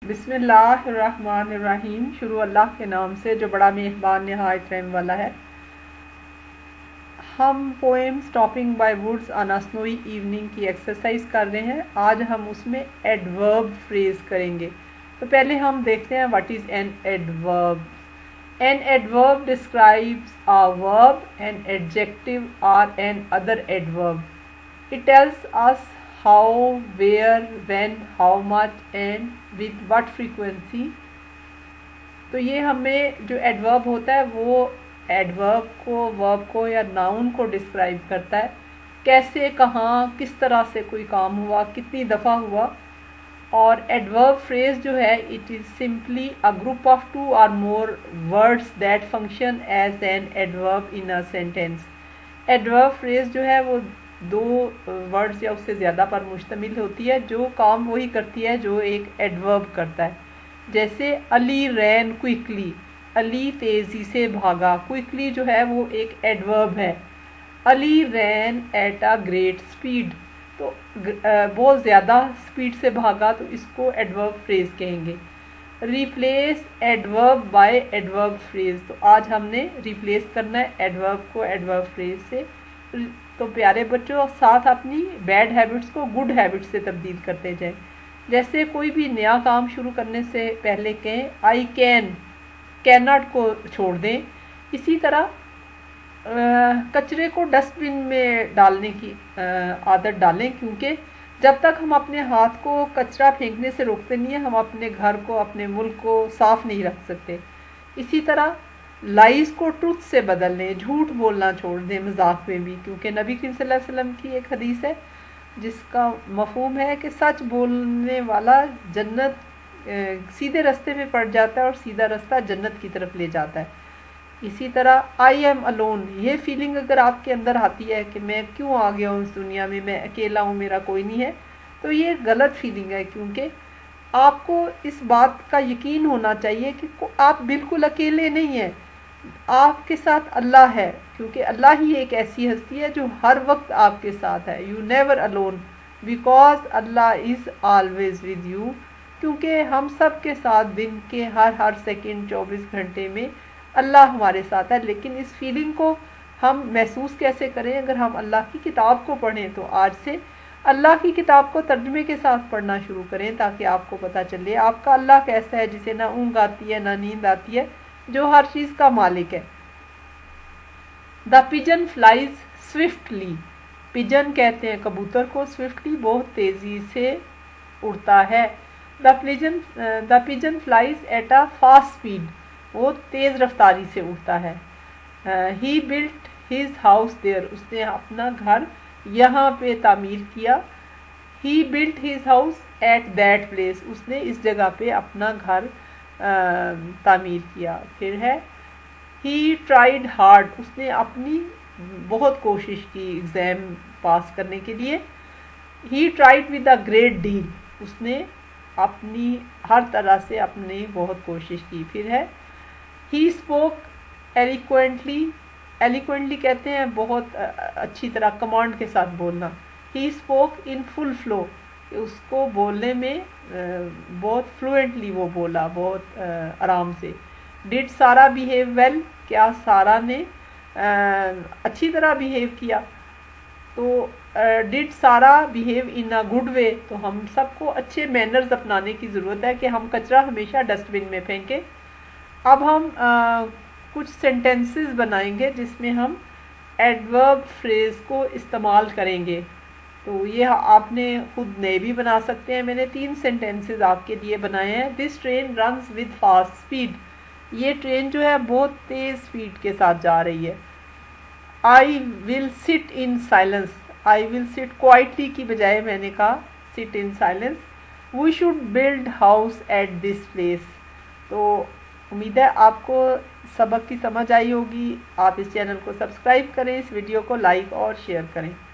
बिस्मिल्लाहिर्रहमानिर्रहीम। शुरू अल्लाह के नाम से जो बड़ा मेहरबान नहायत रहम वाला है। हम poem stopping by woods on a snowy evening की एक्सरसाइज कर रहे हैं। आज हम उसमें एडवर्ब फ्रेज करेंगे। तो पहले हम देखते हैं what is an adverb. An adverb describes a verb, an adjective और an other adverb. It tells us how, where, when, how much and with what frequency। तो ये हमें जो एडवर्ब होता है वो एडवर्ब को, वर्ब को या नाउन को डिस्क्राइब करता है। कैसे, कहाँ, किस तरह से कोई काम हुआ, कितनी दफ़ा हुआ। और एडवर्ब फ्रेज जो है it is simply a group of two or more words that function as an adverb in a sentence. Adverb phrase जो है वो दो वर्ड्स या उससे ज़्यादा पर मुश्तमिल होती है, जो काम वही करती है जो एक एडवर्ब करता है। जैसे अली रैन क्विकली, अली तेज़ी से भागा। क्विकली जो है वो एक एडवर्ब है। Ali ran at a great speed, तो बहुत ज़्यादा स्पीड से भागा, तो इसको एडवर्ब फ्रेज कहेंगे। Replace adverb by adverb phrase, तो आज हमने रिप्लेस करना है एडवर्ब को एडवर्ब फ्रेज से। तो प्यारे बच्चों, साथ अपनी बैड हैबिट्स को गुड हैबिट्स से तब्दील करते जाएं। जैसे कोई भी नया काम शुरू करने से पहले कहें आई कैन नॉट को छोड़ दें। इसी तरह कचरे को डस्टबिन में डालने की आदत डालें, क्योंकि जब तक हम अपने हाथ को कचरा फेंकने से रोकते नहीं हैं, हम अपने घर को, अपने मुल्क को साफ़ नहीं रख सकते। इसी तरह लाइज़ को ट्रुथ से बदल लें, झूठ बोलना छोड़ दें मजाक में भी, क्योंकि नबी करीम सल्लल्लाहु अलैहि वसल्लम की एक हदीस है जिसका मफहूम है कि सच बोलने वाला जन्नत सीधे रास्ते में पड़ जाता है और सीधा रास्ता जन्नत की तरफ ले जाता है। इसी तरह आई एम अलोन, ये फीलिंग अगर आपके अंदर आती है कि मैं क्यों आ गया हूँ इस दुनिया में, मैं अकेला हूँ, मेरा कोई नहीं है, तो ये गलत फीलिंग है। क्योंकि आपको इस बात का यकीन होना चाहिए कि आप बिल्कुल अकेले नहीं हैं, आपके साथ अल्लाह है, क्योंकि अल्लाह ही एक ऐसी हस्ती है जो हर वक्त आपके साथ है। You never alone because Allah is always with you, क्योंकि हम सब के साथ दिन के हर सेकंड 24 घंटे में अल्लाह हमारे साथ है। लेकिन इस फीलिंग को हम महसूस कैसे करें? अगर हम अल्लाह की किताब को पढ़ें, तो आज से अल्लाह की किताब को तर्जुमे के साथ पढ़ना शुरू करें, ताकि आपको पता चले आपका अल्लाह कैसा है, जिसे ना ऊँघ आती है ना नींद आती है, जो हर चीज़ का मालिक है। The pigeon flies swiftly, pigeon कहते हैं कबूतर को, स्विफ्टली बहुत तेज़ी से उड़ता है। The pigeon flies at a fast speed, वो तेज़ रफ्तारी से उड़ता है। He built his house there, उसने अपना घर यहाँ पे तामीर किया। He built his house at that place, उसने इस जगह पे अपना घर तामीर किया। फिर है ही ट्राइड हार्ड, उसने अपनी बहुत कोशिश की एग्ज़ाम पास करने के लिए। He tried with a great deal, उसने अपनी हर तरह से अपनी बहुत कोशिश की। फिर है ही स्पोक एलिक्वेंटली, एलिक्वेंटली कहते हैं बहुत अच्छी तरह, कमांड के साथ बोलना। He spoke in full flow, उसको बोलने में बहुत फ्लुएंटली वो बोला, बहुत आराम से। डिड सारा बिहेव वेल, क्या सारा ने अच्छी तरह बिहेव किया? तो डिड सारा behave in a good way, तो हम सबको अच्छे मैनर्स अपनाने की ज़रूरत है कि हम कचरा हमेशा डस्टबिन में फेंकें। अब हम कुछ सेंटेंसेस बनाएंगे जिसमें हम एडवर्ब फ्रेज को इस्तेमाल करेंगे। तो ये आपने खुद नए भी बना सकते हैं। मैंने 3 सेंटेंसेस आपके लिए बनाए हैं। This train runs with fast speed, ये ट्रेन जो है बहुत तेज़ स्पीड के साथ जा रही है। I will sit in silence, I will sit quietly की बजाय मैंने कहा sit in silence. We should build house at this place. तो उम्मीद है आपको सबक की समझ आई होगी। आप इस चैनल को सब्सक्राइब करें, इस वीडियो को लाइक और शेयर करें।